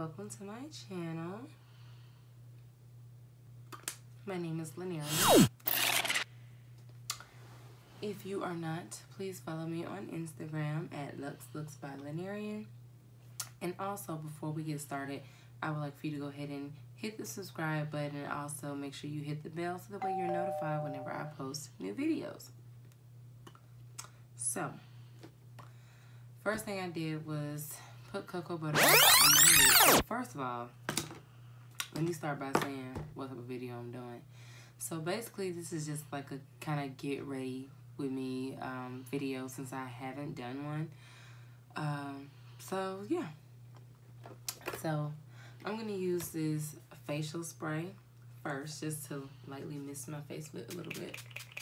welcome to my channel. My name is Lanarian. If you are not, please follow me on Instagram at LuxLooks by Lanarian. And also, before we get started, I would like for you to go ahead and hit the subscribe button and also make sure you hit the bell so that way you're notified whenever I post new videos. So, first thing I did was put cocoa butter on my lid. First of all, let me start by saying what type of video I'm doing. So basically, this is just like a kind of get ready with me video since I haven't done one. So yeah. So I'm gonna use this facial spray first just to lightly mist my face with a little bit.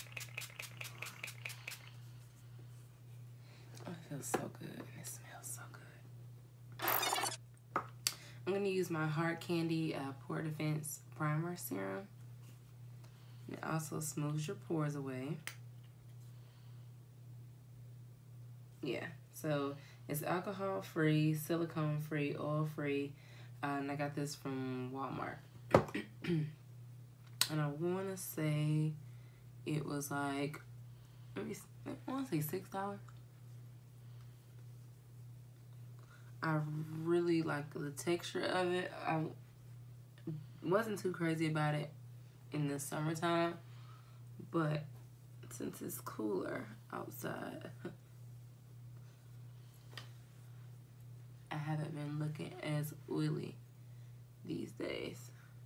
Oh, it feels so good and it smells so good. I'm gonna use my Hard Candy Pore Defense Primer Serum. It also smooths your pores away. Yeah, so it's alcohol free, silicone free, oil free, and I got this from Walmart. And I want to say it was like, I want to say $6. I really like the texture of it. I wasn't too crazy about it in the summertime, but since it's cooler outside, I haven't been looking as oily these days.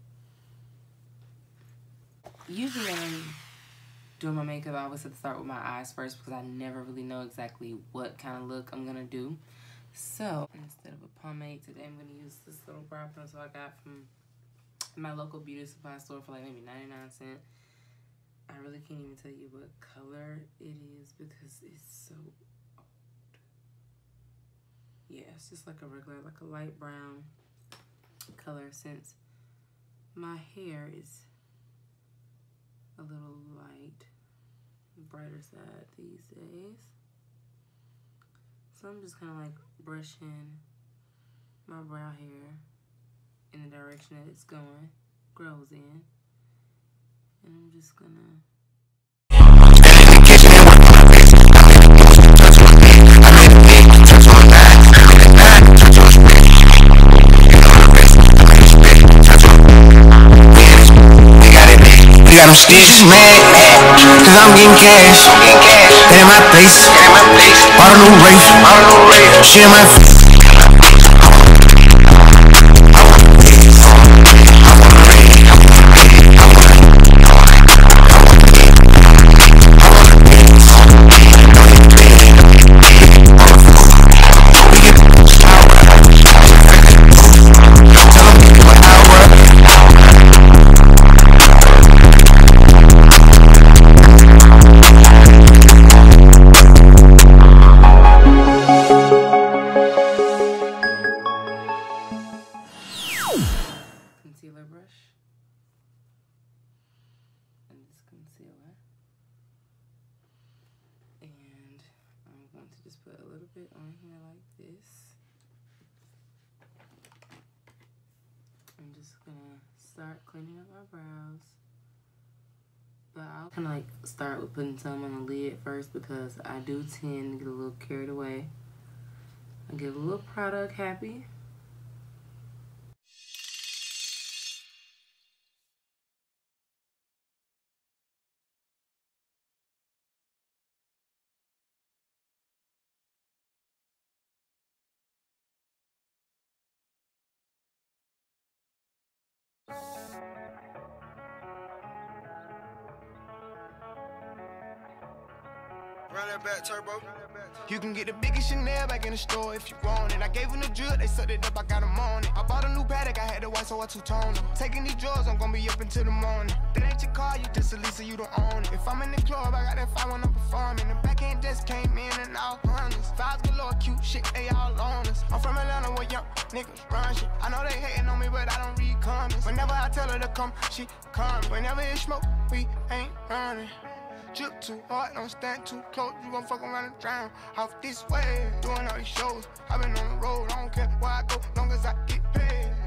Usually when I'm doing my makeup, I always have to start with my eyes first because I never really know exactly what kind of look I'm gonna do. So instead of a pomade today, I'm gonna use this little brow pencil I got from my local beauty supply store for like maybe 99 cents. I really can't even tell you what color it is because it's so old. Yeah, it's just like a regular, like a light brown color since my hair is a little light, brighter side these days. So I'm just kind of like brushing my brow hair in the direction that it's going, grows in. And I'm just gonna I'm stitches mad, cause I'm getting cash. That in my face, bought a new Wraith, shit in my face. concealer brush and this concealer, and I'm going to just put a little bit on here like this. I'm just gonna start cleaning up my brows, but I'll kind of like start with putting some on the lid first because I do tend to get a little carried away. I get a little product happy. Run that back, turbo. You can get the biggest Chanel back in the store if you want it. I gave them the drill, they sucked it up, I got them on it. I bought a new Patek, I had the white, so I two-toned them. Taking these drugs, I'm gonna be up until the morning. That ain't your car, you just a Lisa, you don't own it. If I'm in the club, I got that fire when I'm performing. The backhand just came in and all hundreds. Vibes galore, cute shit, they all on us. I'm from Atlanta where young niggas run shit. I know they hating on me, but I don't read comments. Whenever I tell her to come, she comes. Whenever it's smoke, we ain't running. Drip too hard, don't stand too close. You gon' fuck around and drown. Off this way, doing all these shows. I been on the road, I don't care where I go, long as I get paid.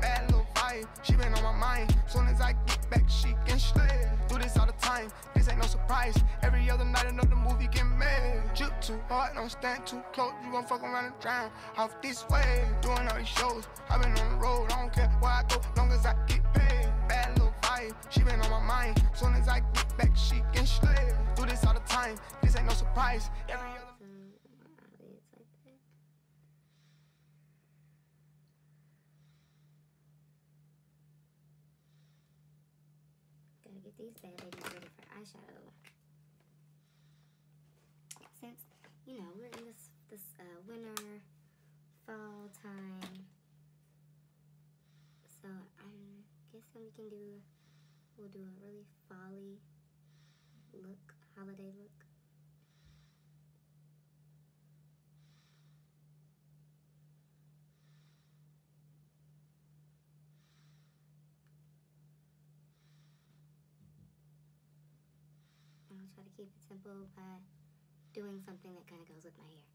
wave. She been on my mind. Soon as I get back, she can slay. Do this all the time. This ain't no surprise. Every other night another movie get made. Drip too hard, don't stand too close. You gon' fuck around and drown off this way. Doing all these shows. I been on the road. I don't care where I go, long as I get paid. Bad little vibe. She been on my mind. Soon as I get back, she can slay. Do this all the time. This ain't no surprise. Every other get these bad babies ready for eyeshadow. Since, you know, we're in this winter, fall time. So I'm guessing we'll do a really fall-y look, holiday look. I'll try to keep it simple by doing something that kind of goes with my hair.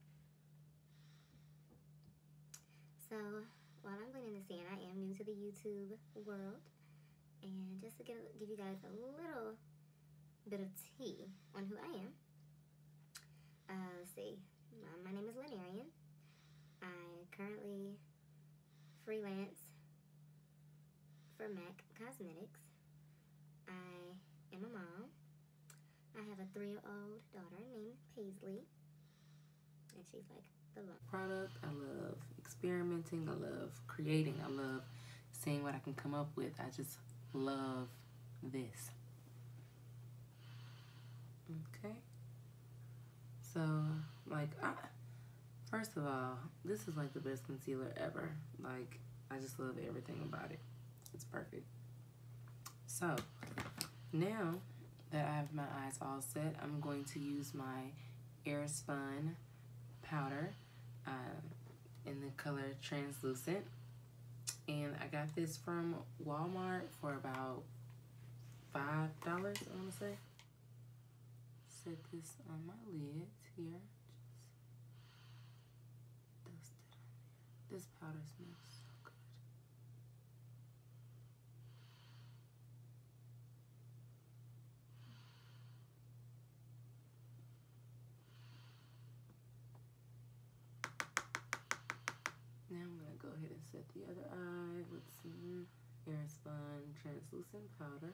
So while I'm blending this in, I am new to the YouTube world, and just to give you guys a little bit of tea on who I am. Let's see. My name is Lanarian. I currently freelance for MAC Cosmetics. I am a mom. I have a 3-year-old daughter named Paisley, and she's like the love. Product, I love experimenting, I love creating, I love seeing what I can come up with. I just love this. Okay. So, like, first of all, this is like the best concealer ever. Like, I just love everything about it. It's perfect. So, now that I have my eyes all set, I'm going to use my Airspun powder in the color Translucent. And I got this from Walmart for about $5, I want to say. Set this on my lid here. Just dust it on there. This powder smells so good. Now I'm going to go ahead and set the other eye with some Airspun Translucent powder.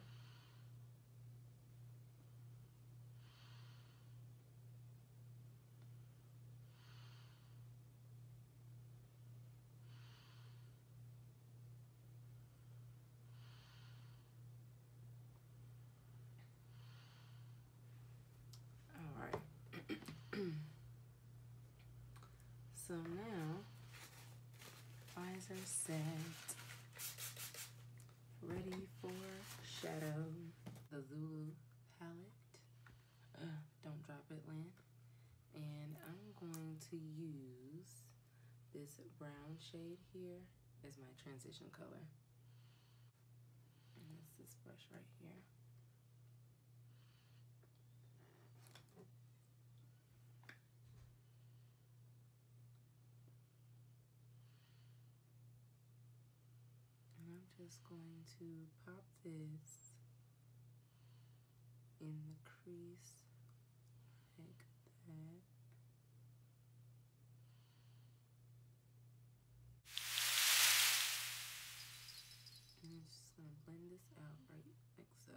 So now, eyes are set, ready for shadow. The Zulu palette, don't drop it, Lynn. And I'm going to use this brown shade here as my transition color. And that's this brush right here. Just going to pop this in the crease like that. And I'm just going to blend this out right like so.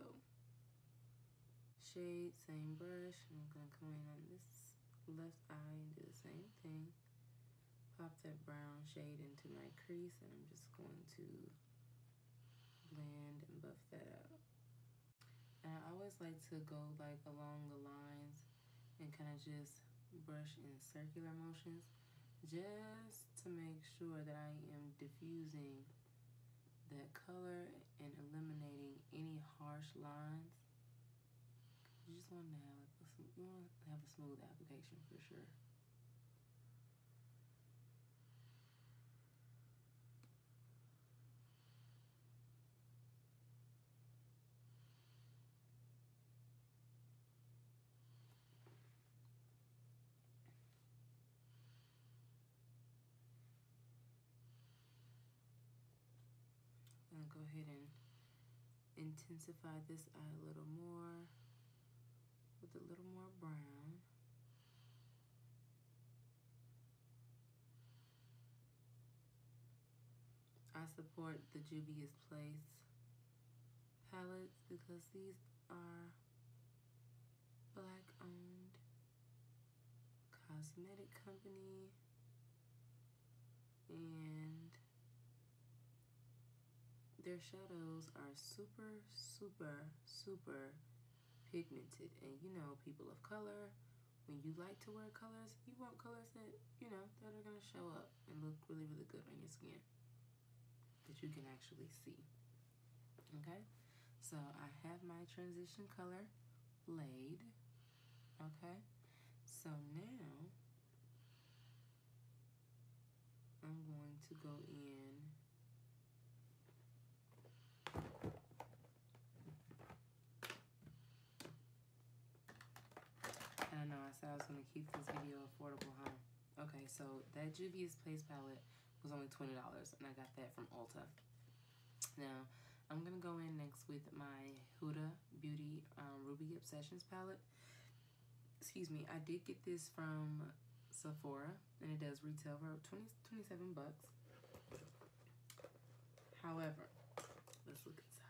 Shade, same brush, and I'm going to come in on this left eye and do the same thing. Pop that brown shade into my crease, and I'm just going to blend and buff that out. And I always like to go like along the lines and kind of just brush in circular motions just to make sure that I am diffusing that color and eliminating any harsh lines. You just want to have a smooth application for sure. gonna go ahead and intensify this eye a little more with a little more brown. I support the Juvia's Place palettes because these are Black owned cosmetic company, and their shadows are super, super, super pigmented. And you know, people of color, when you like to wear colors, you want colors that, you know, that are gonna show up and look really, really good on your skin, that you can actually see. Okay, so I have my transition color laid. Okay, so now I'm going to go in and I know I said I was going to keep this video affordable, huh? Okay, so that Juvia's Place palette was only $20, and I got that from Ulta. Now, I'm going to go in next with my Huda Beauty Ruby Obsessions palette. Excuse me, I did get this from Sephora, and it does retail for 27 bucks. However, let's look inside.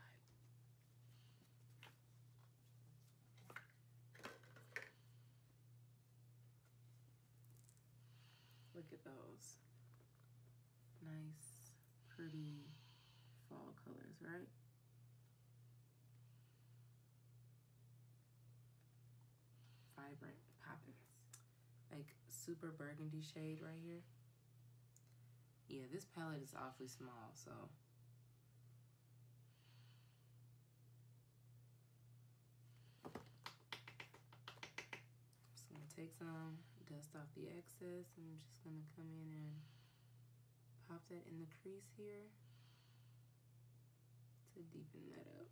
Look at those. Nice, pretty fall colors, right? Vibrant, popping. Like super burgundy shade right here. Yeah, this palette is awfully small, so just gonna take some, dust off the excess, and I'm just gonna come in and pop that in the crease here to deepen that up.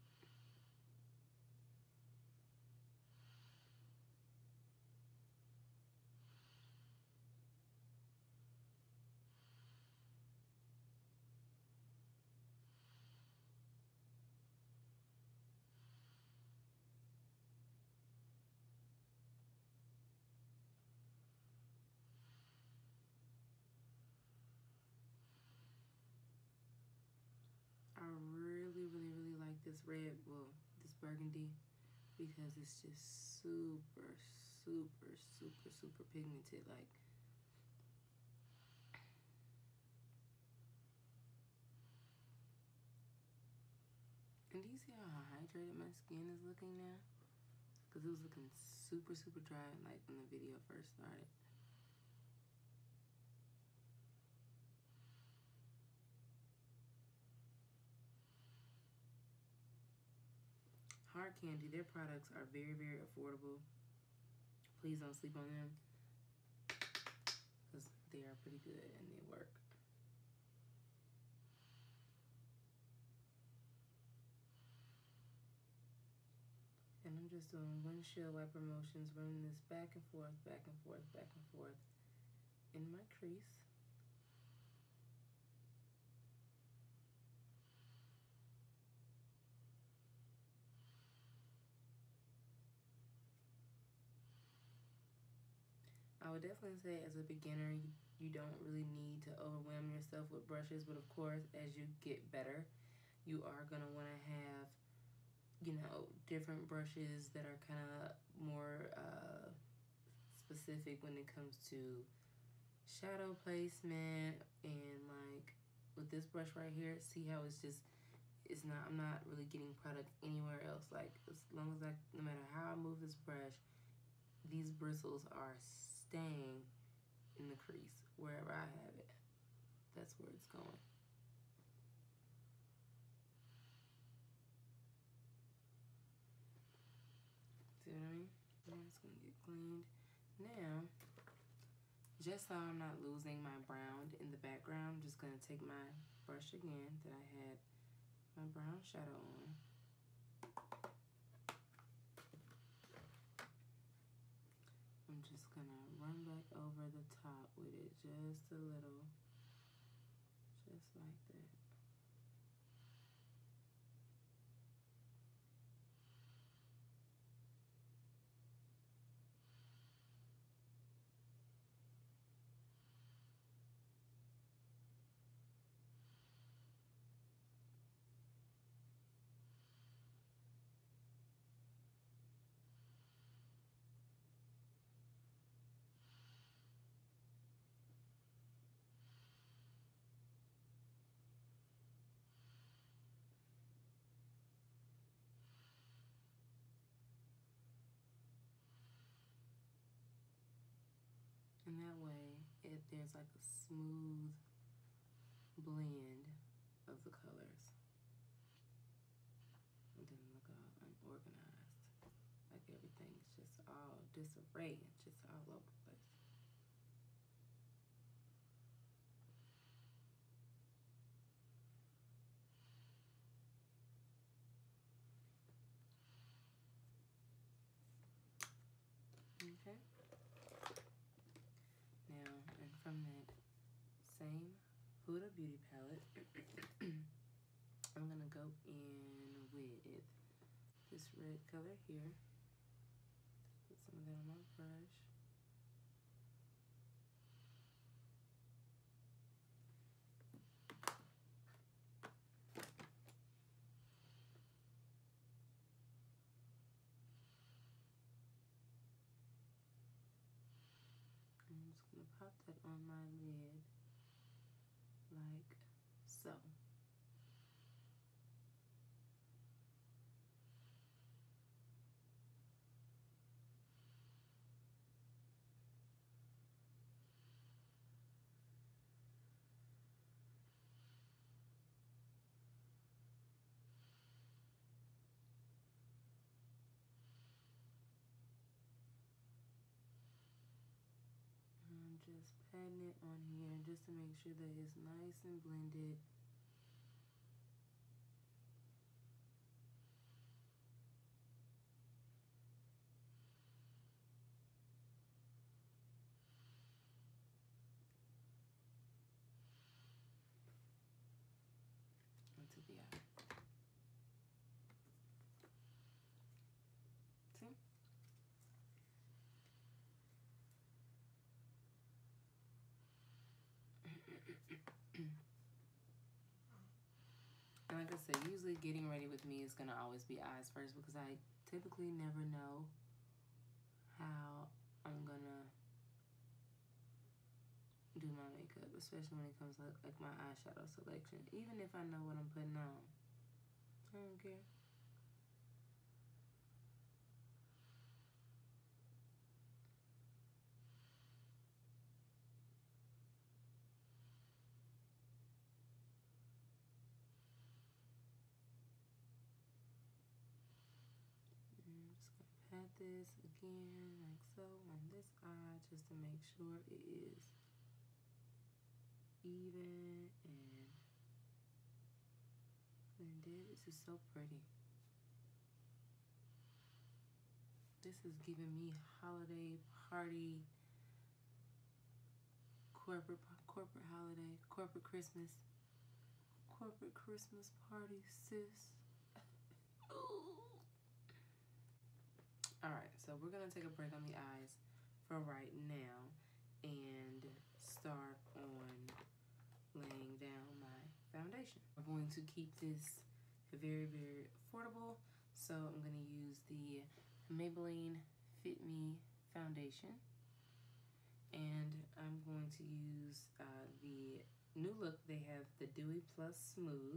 I really, really, really like this red, well, this burgundy, because it's just super, super, super, super pigmented. Like, and do you see how hydrated my skin is looking now? Because it was looking super, super dry, like when the video first started. Hard Candy, their products are very, very affordable. Please don't sleep on them, because they are pretty good and they work. And I'm just doing windshield wiper motions, running this back and forth, back and forth, back and forth in my crease. I would definitely say as a beginner, you don't really need to overwhelm yourself with brushes, but of course, as you get better, you are gonna wanna have, you know, different brushes that are kind of more specific when it comes to shadow placement. And like with this brush right here, see how it's just, it's not, I'm not really getting product anywhere else. Like, as long as no matter how I move this brush, these bristles are staying in the crease wherever I have it. That's where it's going. See what I mean? Now it's gonna get cleaned. Now, just so I'm not losing my brown in the background, I'm just gonna take my brush again that I had my brown shadow on. I'm just gonna run back over the top with it just a little, just like that. there's like a smooth blend of the colors. It doesn't look all unorganized. Like everything's just all disarray and just all over the place. Okay. Now, and from that same Huda Beauty palette, I'm gonna go in with this red color here. Put some of that on my brush. I'm just gonna pop that on my lid like so. I'm just patting it on here just to make sure that it's nice and blended. Into the eye. See? And like I said, usually getting ready with me is gonna always be eyes first because I typically never know how I'm gonna do my makeup, especially when it comes to like my eyeshadow selection. Even if I know what I'm putting on, I don't care. I'm just gonna pat this again like so on this eye just to make sure it is even and blended. This is so pretty. This is giving me holiday party, corporate holiday, corporate Christmas party, sis. Alright, so we're gonna take a break on the eyes for right now and start on laying down my foundation. We're going to keep this very, very affordable, so I'm gonna use the Maybelline Fit Me foundation, and I'm going to use the new look. They have the Dewy Plus Smooth.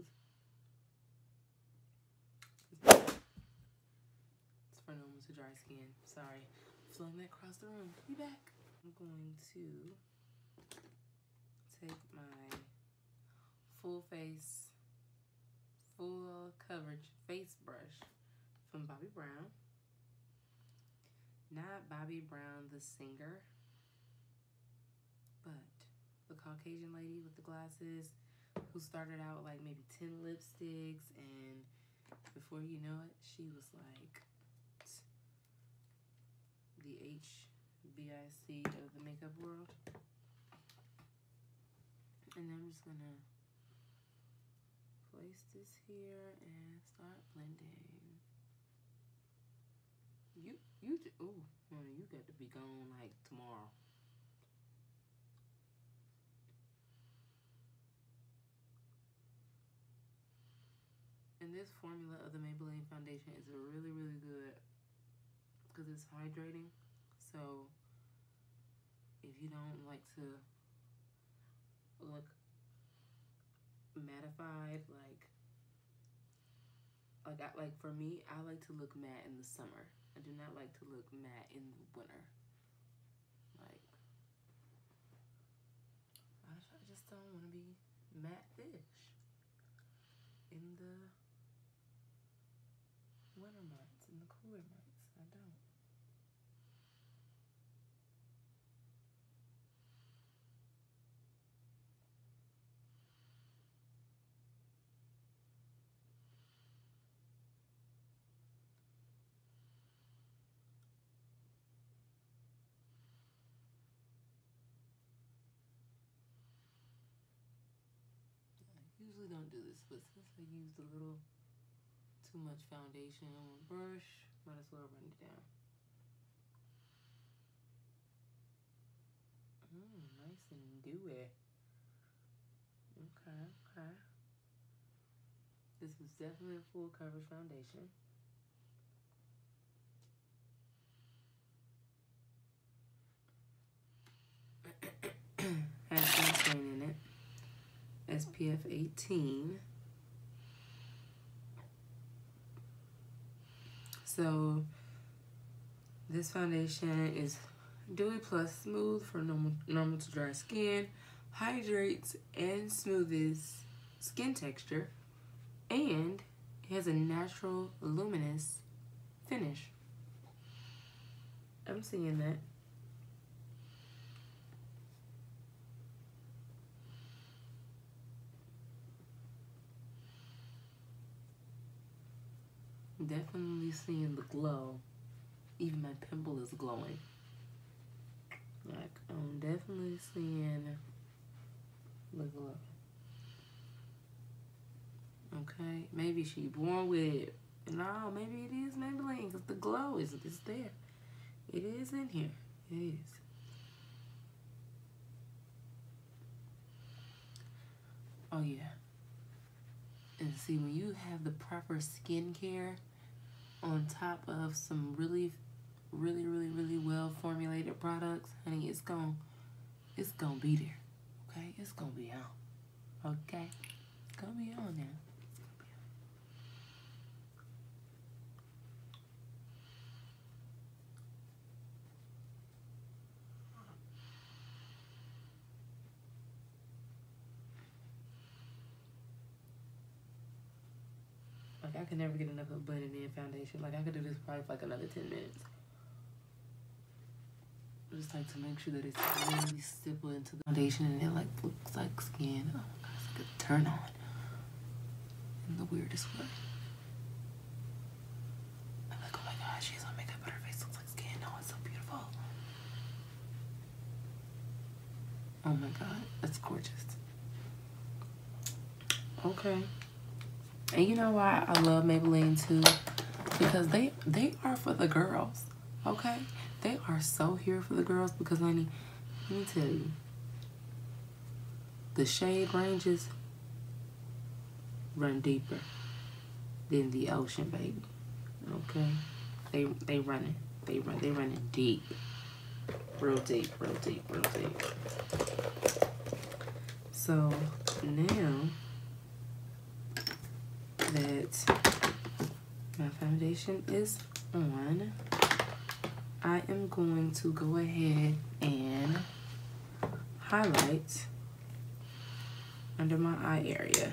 It's for normal to dry skin. Sorry, flowing that across the room. Be back. I'm going to take my full coverage face brush from Bobbi Brown. Not Bobbi Brown the singer, but the Caucasian lady with the glasses who started out with like maybe 10 lipsticks, and before you know it, she was like the HBIC of the makeup world. And I'm just gonna place this here and start blending. Ooh, honey, you got to be gone like tomorrow. And this formula of the Maybelline foundation is really, really good because it's hydrating. So if you don't like to look mattified, like for me, I like to look matte in the summer. I do not like to look matte in the winter. Like, just don't want to be matte fish in the winter months, in the cooler months. I don't. I usually don't do this, but since I used a little too much foundation on my brush, might as well run it down. Nice and dewy. Okay, okay. This was definitely a full coverage foundation. Has sunscreen in it. SPF 18. So this foundation is dewy plus smooth for normal to dry skin, hydrates and smooths skin texture, and it has a natural luminous finish. I'm seeing that. Definitely seeing the glow. Even my pimple is glowing. Like, I'm definitely seeing the glow. Okay, maybe she born with it. No, maybe it is Maybelline, because the glow is there. It is in here. It is. Oh, yeah. And see, when you have the proper skincare on top of some really well formulated products, honey, it's gonna be there. Okay, it's gonna be on. Okay, it's gonna be on now. Like, I could never get enough of blending in foundation. Like, I could do this probably for like another 10 minutes. I just like to make sure that it's really stippled into the foundation and it like looks like skin. Oh my gosh, it's like a turn on in the weirdest way. I'm like, oh my gosh, she has on makeup but her face looks like skin. Oh, it's so beautiful. Oh my god, that's gorgeous. Okay. And you know why I love Maybelline too? Because they are for the girls, okay? They are so here for the girls because, honey, let me tell you, the shade ranges run deeper than the ocean, baby. Okay? They running deep. Real deep. So now that my foundation is on, I am going to go ahead and highlight under my eye area.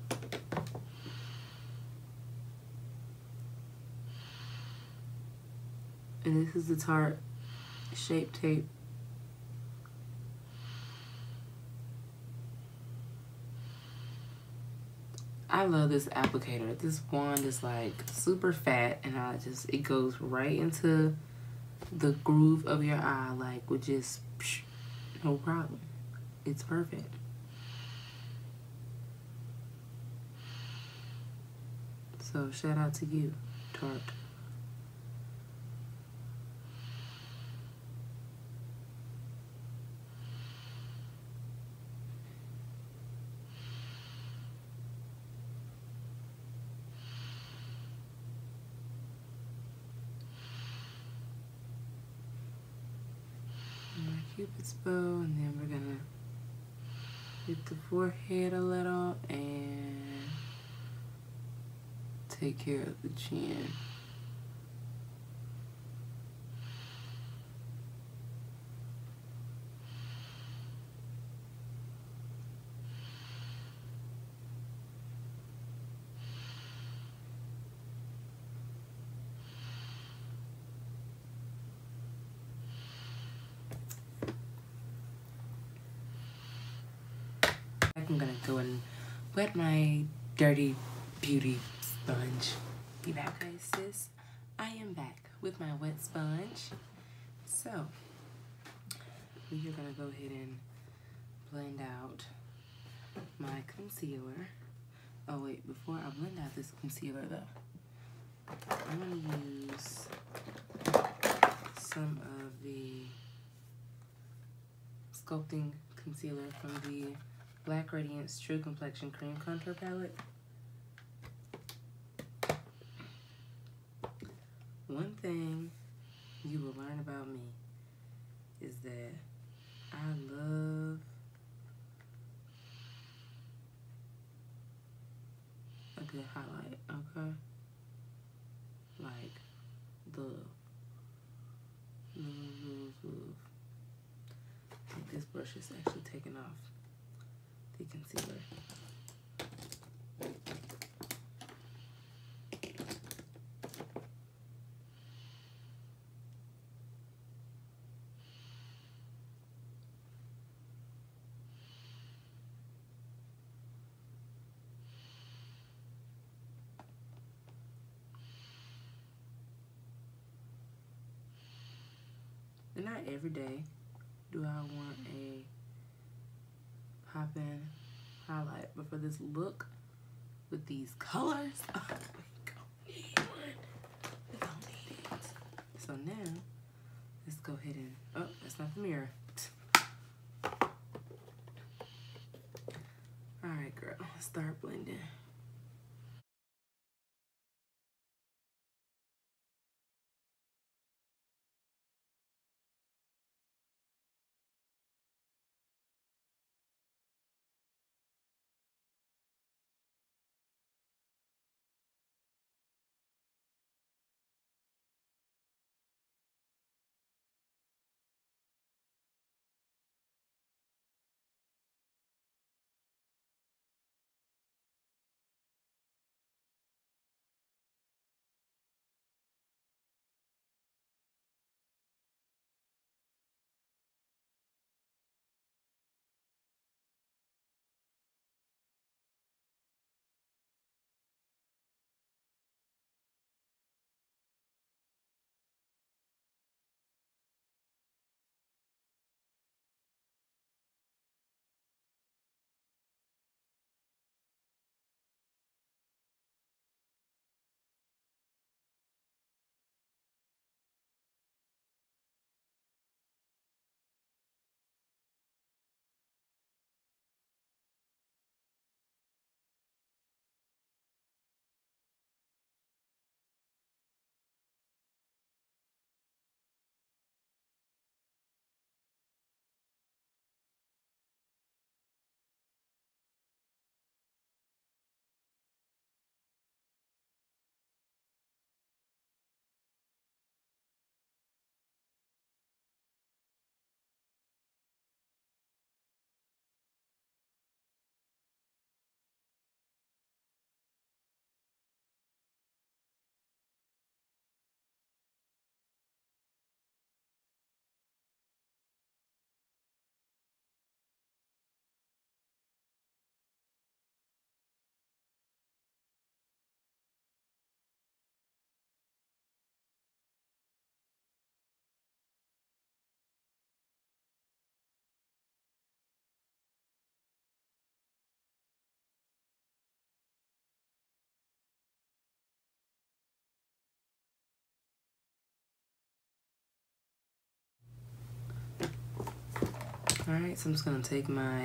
And this is the Tarte Shape Tape. I love this applicator. This wand is like super fat and it goes right into the groove of your eye, like with just no problem. It's perfect. So shout out to you, Tarte. Cupid's bow, and then we're gonna hit the forehead a little and take care of the chin. go and wet my dirty beauty sponge. Be back, guys, sis. I am back with my wet sponge. So, we are going to go ahead and blend out my concealer. Oh, wait, before I blend out this concealer, though, I'm going to use some of the Sculpting Concealer from the Black Radiance True Complexion Cream Contour Palette. One thing you will learn about me is that I love a good highlight, okay? Like, like this brush is actually taking off the concealer. And not every day do I want a pop-in highlight, but for this look with these colors, oh, we don't need one. We don't need it. So now, let's go ahead and, oh, that's not the mirror. All right, girl, let's start blending. Alright, so I'm just going to take my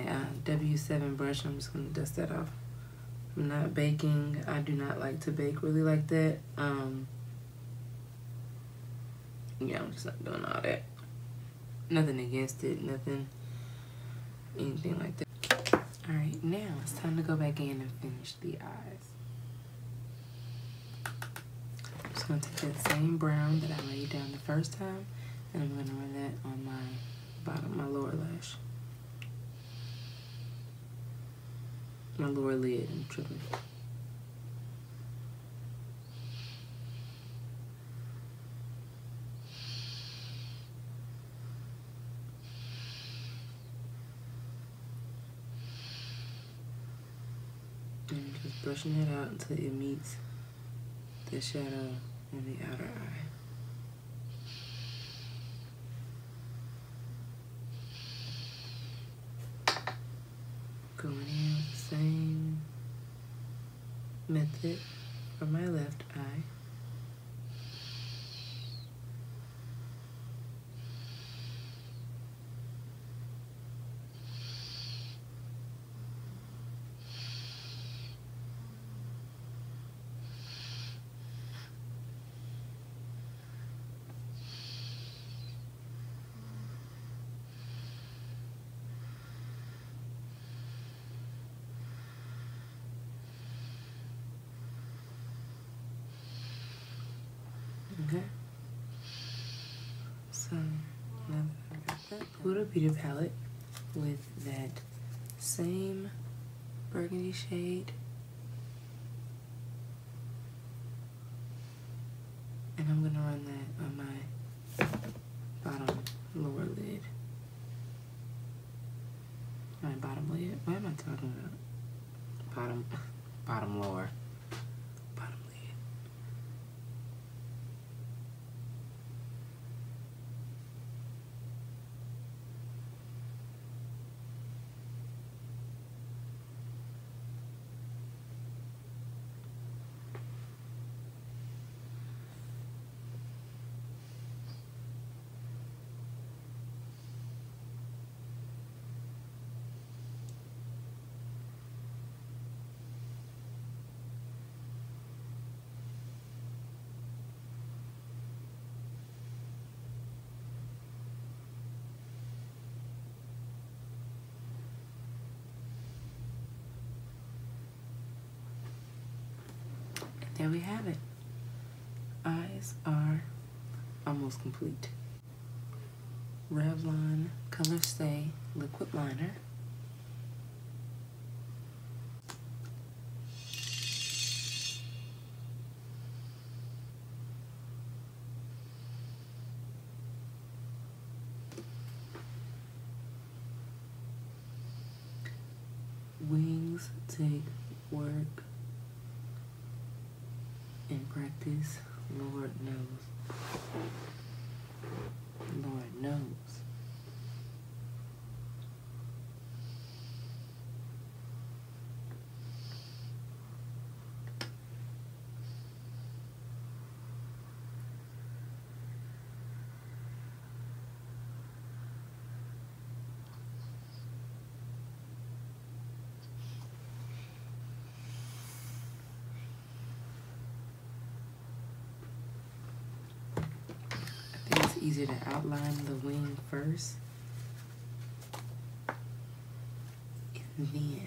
W7 brush. I'm just going to dust that off. I'm not baking. I do not like to bake really like that. Yeah, I'm just not doing all that. Nothing against it, nothing, anything like that. Alright, now it's time to go back in and finish the eyes. I'm just going to take that same brown that I laid down the first time, and I'm going to run that on my bottom, my lower lash. My lower lid, I'm tripping. brushing it out until it meets the shadow on the outer eye. Going in with the same method for my left eye. Okay. So now that I've got that, Huda Beauty palette with that same burgundy shade, and I'm gonna run that on my bottom lower lid. My bottom lid. What am I talking about? Bottom lower. Bottom lid. There we have it. Eyes are almost complete. Revlon Color Stay Liquid Liner. Wings take work and practice, Lord knows. Lord knows. Easier to outline the wing first and then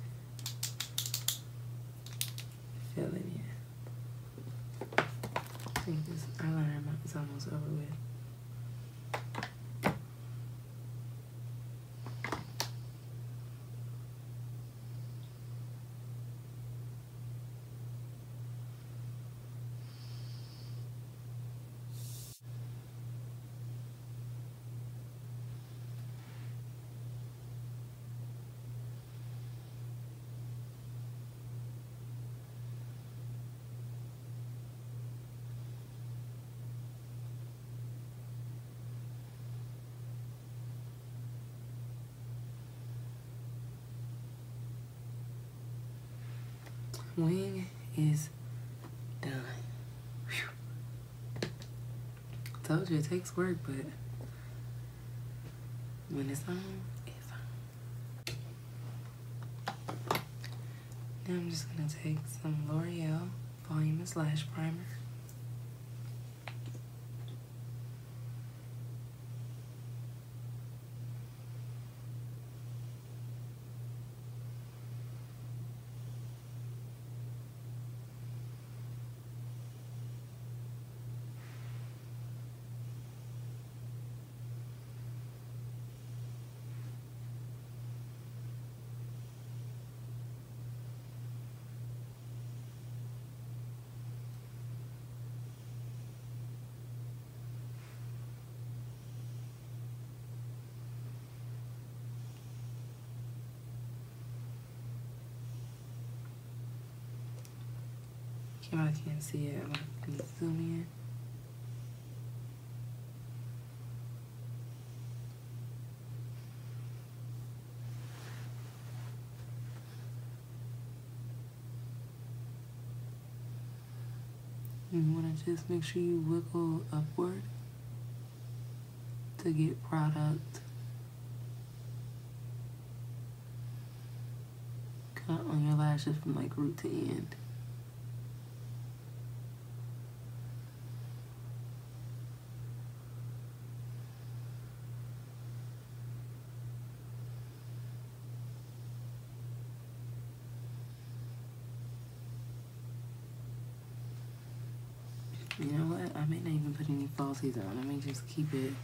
fill it in. I think this eyeliner is almost over with. Wing is done. Whew. Told you it takes work, but when it's on, it's on. Now I'm just gonna take some L'Oreal Voluminous Lash Primer. If I can't see it, I'm going to zoom in. You want to just make sure you wiggle upward to get product cut on your lashes from like root to end. You know what? I may not even put any falsies on. I may just keep it.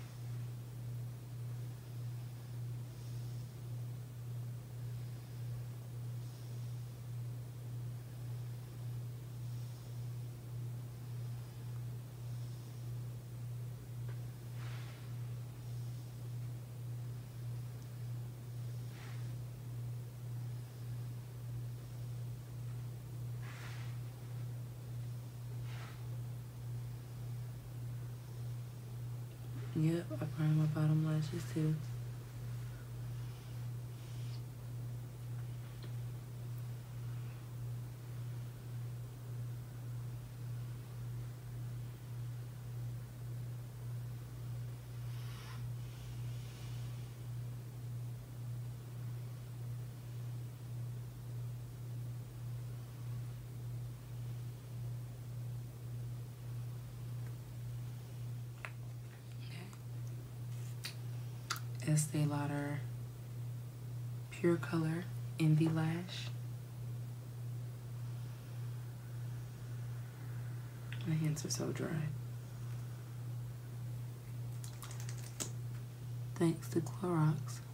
Yep, I prime my bottom lashes too. Estee Lauder Pure Color Envy Lash. My hands are so dry. Thanks to Clorox.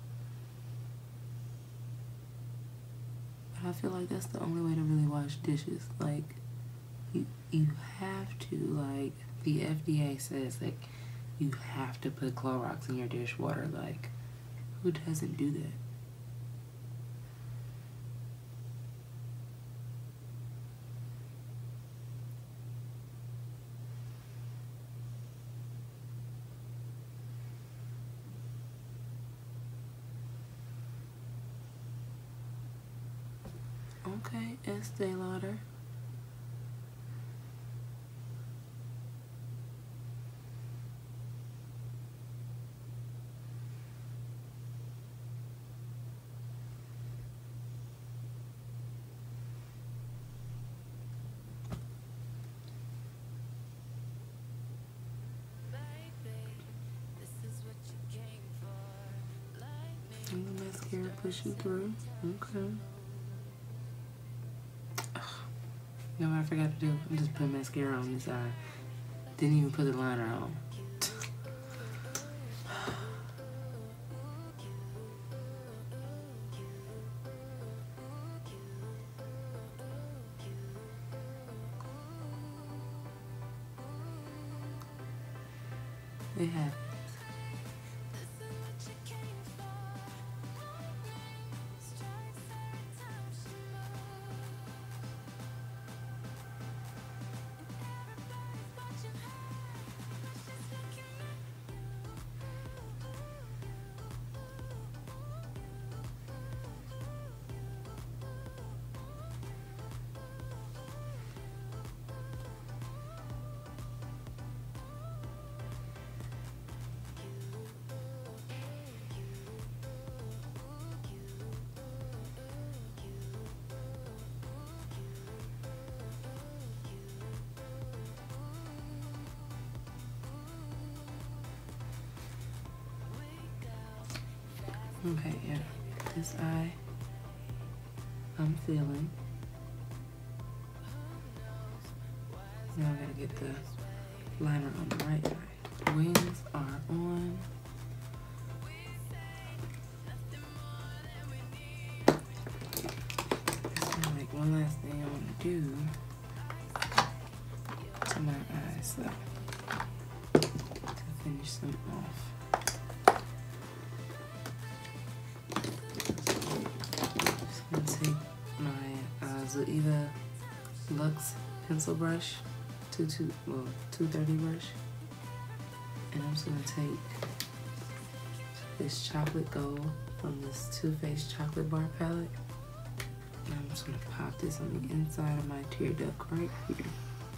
But I feel like that's the only way to really wash dishes. Like, you have to, like, the FDA says, like, you have to put Clorox in your dishwater. Like, who doesn't do that? Okay, Estee Lauder. And the mascara push you through. Okay. You know what I forgot to do? I just put mascara on this eye. Didn't even put the liner on. It happens. Okay, yeah. This eye, I'm feeling. Now I gotta get the liner on the right eye. Wings are on. So like one last thing I want to do to my eyes, so to finish them off. Take my Zoeva Luxe pencil brush, 230 brush, and I'm just gonna take this chocolate gold from this Too Faced chocolate bar palette, and I'm just gonna pop this on the inside of my tear duct right here.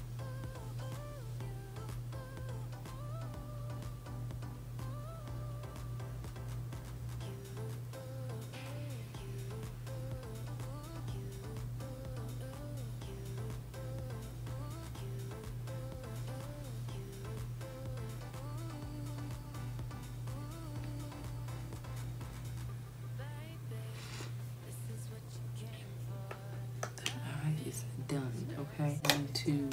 Is done. Okay, I'm going to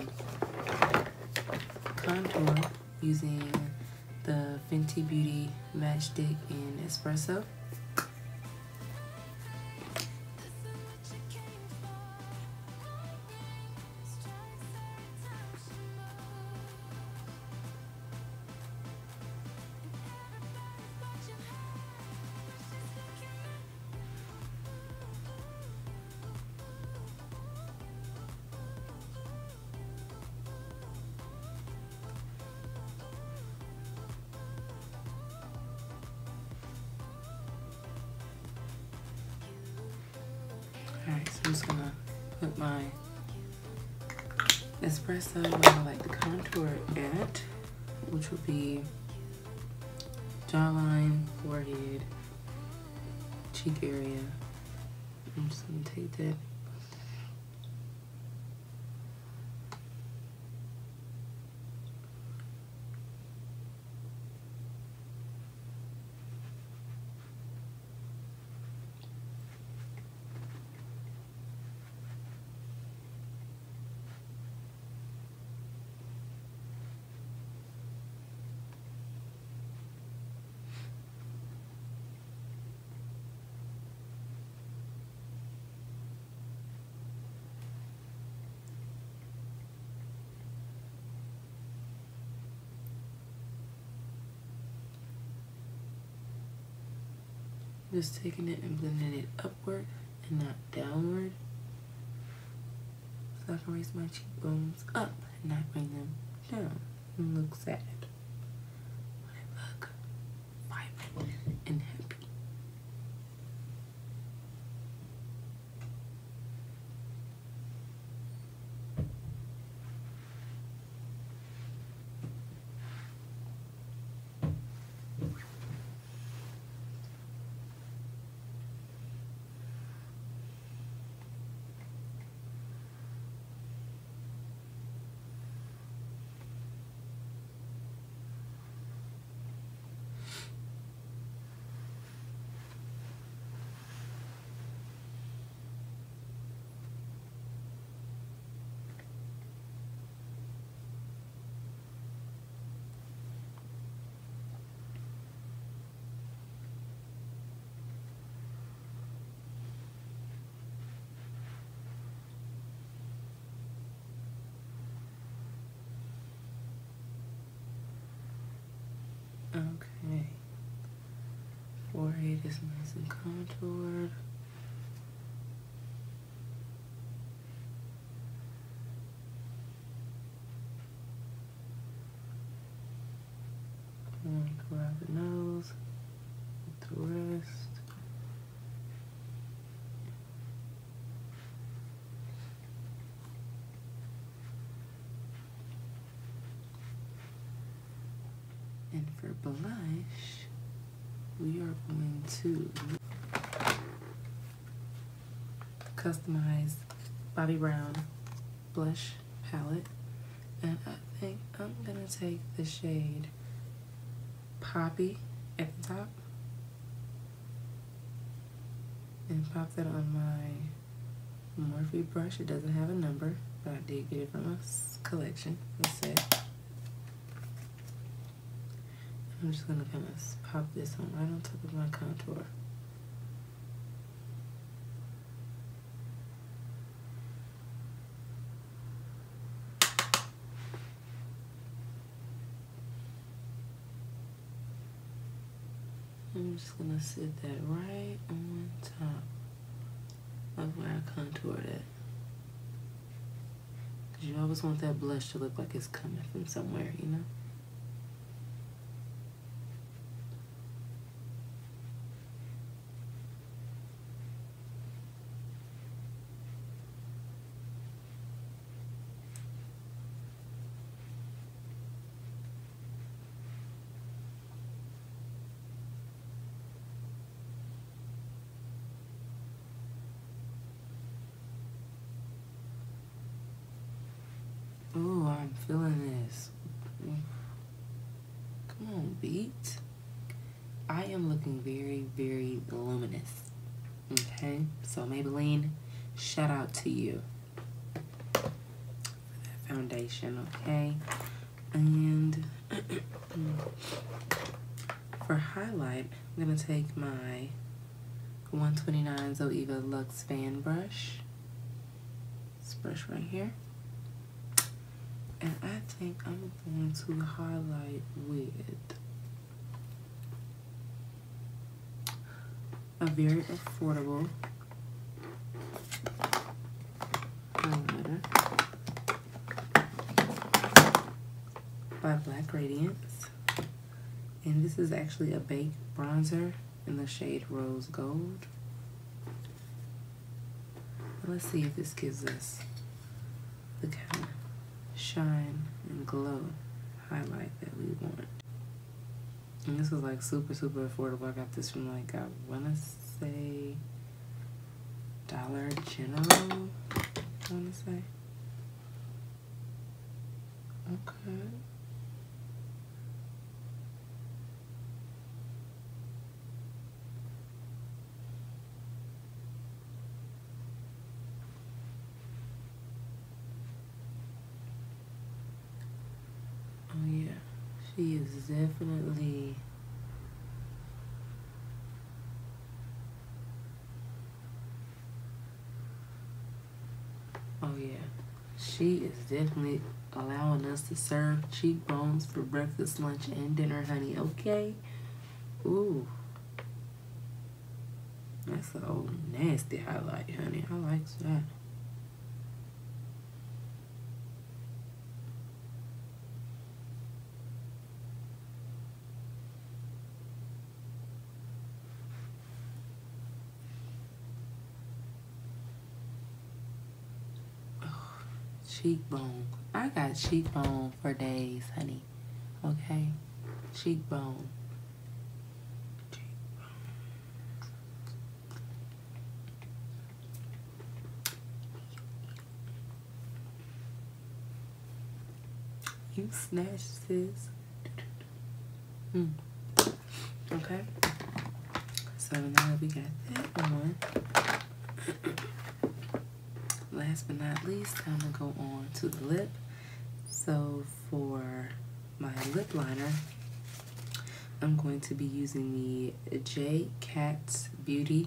contour using the Fenty Beauty Matchstick in Espresso. Alright, so I'm just gonna put my espresso where I like the contour at, which will be jawline, forehead, cheek area. I'm just gonna take that. Just taking it and blending it upward and not downward, so I can raise my cheekbones up and not bring them down and look sad. I look vibrant and happy. Okay, forehead is nice and contoured. And go out the nose, the rest. And for blush, we are going to customize Bobbi Brown blush palette. And I think I'm gonna take the shade Poppy at the top and pop that on my Morphe brush. It doesn't have a number, but I did get it from a collection, a set. I'm just gonna kind of pop this on right on top of my contour. I'm just gonna sit that right on top of where I contoured it. You always want that blush to look like it's coming from somewhere, you know? Oh, I'm feeling this. Come on, beat. I am looking very, very luminous. Okay, so Maybelline, shout out to you for that foundation, okay? And for highlight, I'm gonna take my 129 Zoeva Luxe Fan Brush. This brush right here. And I think I'm going to highlight with a very affordable highlighter by Black Radiance. And this is actually a baked bronzer in the shade Rose Gold. Let's see if this gives us the kind of shine and glow highlight that we want. And this was like super, super affordable. I got this from like, I want to say Dollar General, I want to say. Okay. Oh yeah, she is definitely she is definitely allowing us to serve cheekbones for breakfast, lunch, and dinner, honey. Okay? Ooh. That's an old nasty highlight, honey. I like that. Cheekbone. I got cheekbone for days, honey. Okay? Cheekbone. You snatched this. Okay. So now that we got that on, last but not least, I'm going to go on to the lip. So for my lip liner, I'm going to be using the J. Katz Beauty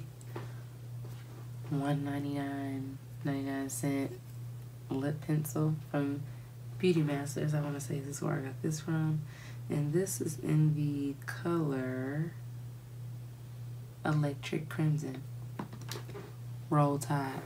1.99 lip pencil from Beauty Masters. I want to say this is where I got this from. And this is in the color Electric Crimson. Roll Tide.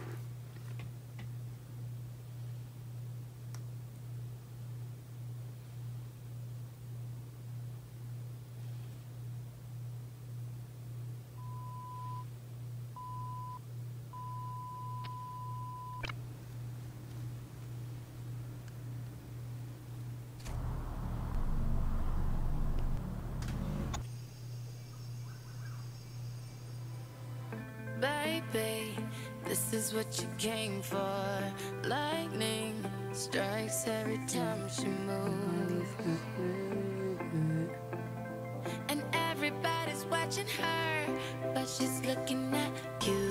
Baby, this is what you came for. Lightning strikes every time she moves, and everybody's watching her, but she's looking at you.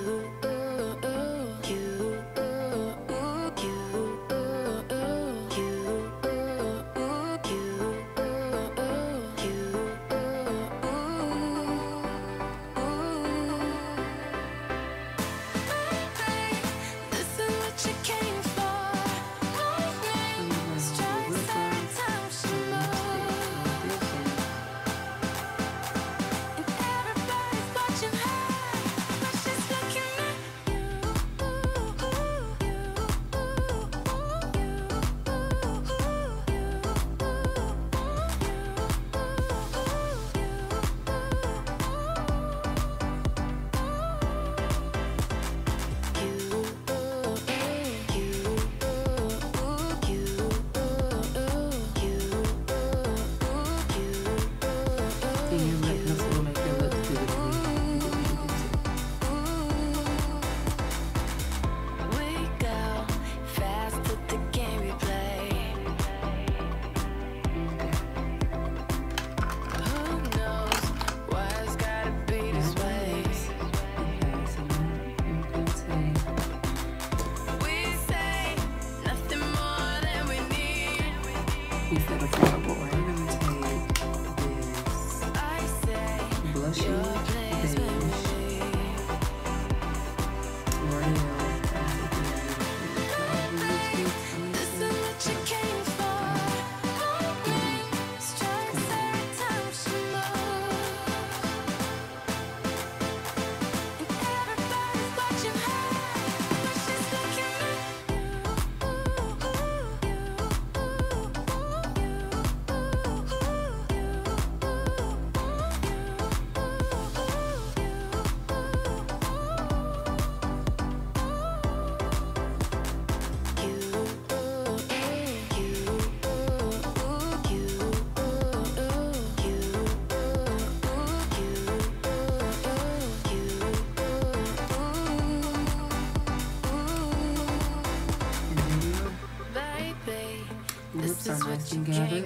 everything gathered.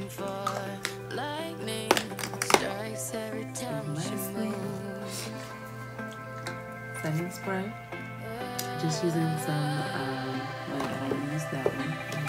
And lastly, setting spray. Just using some, wait, I don't use that one.